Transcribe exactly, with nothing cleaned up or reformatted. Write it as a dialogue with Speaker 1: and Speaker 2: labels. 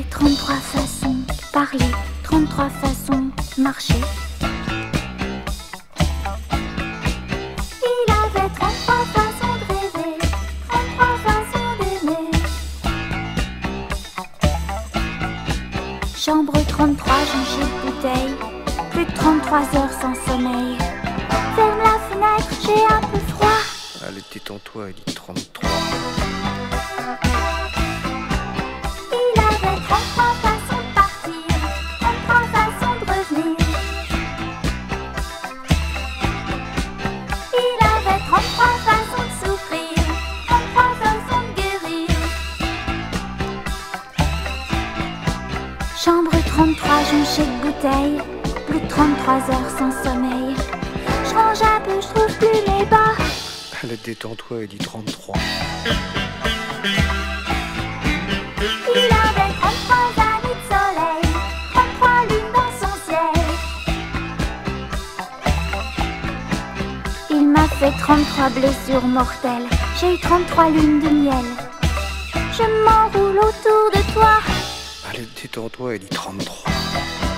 Speaker 1: avait trente-trois façons de parler, trente-trois façons de marcher. Il avait trente-trois façons de rêver, trente-trois façons d'aimer. Chambre trente-trois, jonchée de bouteilles, plus de trente-trois heures sans sommeil. Ferme la fenêtre, j'ai un peu froid.
Speaker 2: Allez, détends-toi, il dit trente-trois.
Speaker 1: Il avait trente-trois façons de partir, trente-trois façons de revenir. Il avait trente-trois façons de souffrir, trente-trois façons de guérir. Chambre trente-trois, jonchée de bouteilles, plus de trente-trois heures sans sommeil. Je range un peu, je trouve plus mes bas.
Speaker 2: Allez, détends-toi, il dit trente-trois.
Speaker 1: Il avait trente-trois années de soleil, trente-trois lunes dans son ciel. Il m'a fait trente-trois blessures mortelles, j'ai eu trente-trois lunes de miel. Je m'enroule autour de toi.
Speaker 2: Allez, détends-toi, il dit trente-trois.